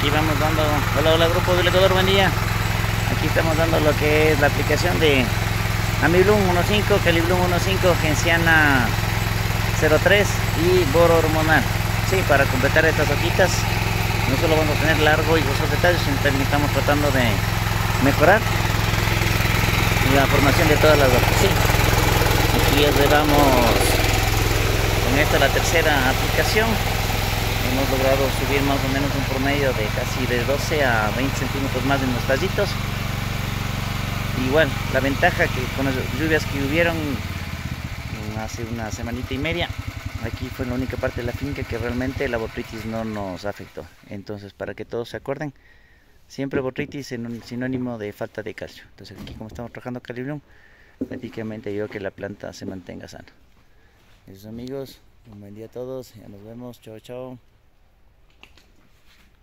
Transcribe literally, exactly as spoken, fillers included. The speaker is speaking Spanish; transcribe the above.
Aquí vamos dando, hola, hola grupo del Ecuador, buen día. Aquí estamos dando lo que es la aplicación de Amibloom uno punto cinco, Caliblum uno punto cinco, Genciana cero tres y boro hormonal. Sí, para completar estas hojitas, no solo vamos a tener largo y gozosos detalles, sino también estamos tratando de mejorar la formación de todas las hojas. Sí, aquí ya llevamos con esta la tercera aplicación. Hemos logrado subir más o menos un promedio de casi de doce a veinte centímetros más en los tallitos. Igual, la ventaja que con las lluvias que hubieron hace una semanita y media, aquí fue la única parte de la finca que realmente la botrytis no nos afectó. Entonces, para que todos se acuerden, siempre botrytis es sinónimo de falta de calcio. Entonces aquí, como estamos trabajando Caliblum, prácticamente ayuda a que la planta se mantenga sana. Eso, amigos, un buen día a todos, ya nos vemos, chao chao.